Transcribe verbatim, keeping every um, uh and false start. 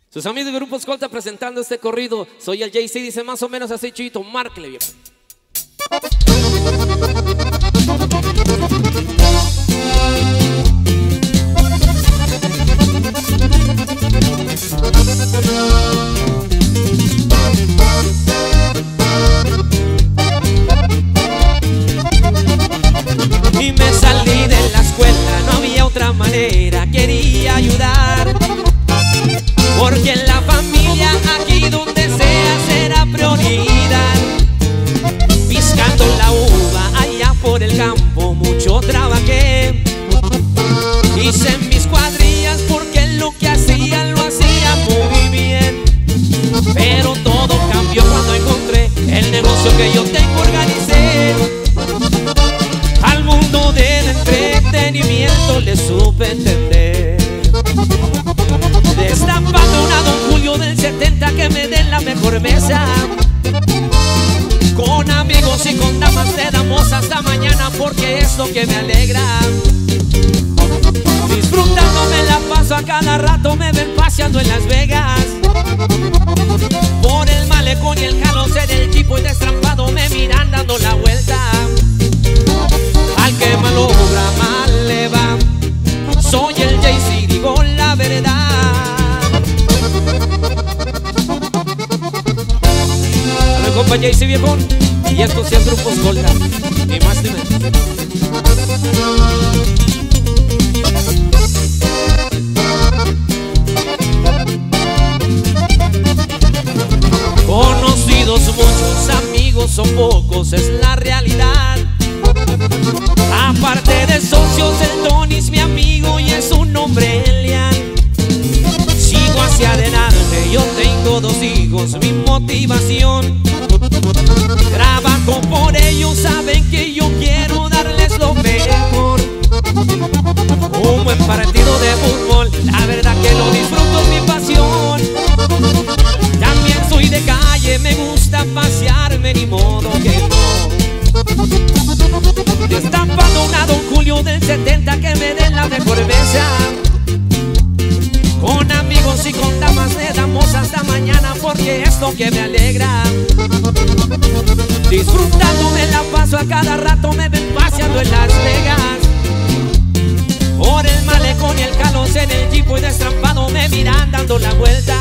Sus amigos de Grupo Escolta presentando este corrido. Soy el Jay-Z, dice más o menos así, Chuyito, márquele, viejo. Y me salí de la escuela, no había otra manera, quería ayudar, porque en la familia aquí donde sea será prioridad. Piscando la uva allá por el campo mucho trabajé, hice mis cuadrillas porque lo que hacía lo hacía muy bien. Pero todo cambió cuando encontré el negocio que yo tengo, organicé. Al mundo del entretenimiento le supe entender, destapando una Don Julio del setenta que me den la mejor mesa. Con amigos y con damas le damos hasta mañana porque es lo que me alegra. Disfrutando me la paso a cada rato, me ven paseando en Las Vegas. Por el malecón y el calose del Chipo y destrampado me miran dando la vuelta. Al que mal obra mal le va, soy el Jay-Z, digo la verdad. A ver, compa Jay-Z, viejón. Y esto sí es Grupo Escolta, ni más ni menos. Conocidos muchos, amigos son pocos, es la realidad. Aparte de socios, el Tony es mi amigo y es un hombre leal. Sigo hacia adelante, yo tengo dos hijos, mi motivación. Trabajo por ellos, saben que yo quiero darles lo mejor. Un buen partido de fútbol, la verdad que lo disfruto, es mi pasión. También soy de calle, me gusta pasearme, ni modo que no. Destapando una Don Julio del setenta que me den la mejor mesa. Con amigos y con damas le damos hasta mañana porque es lo que me alegra. Disfrutando me la paso a cada rato, me ven paseando en Las Vegas. Por el malecón y el calor en el Chipo y destrampado me miran dando la vuelta.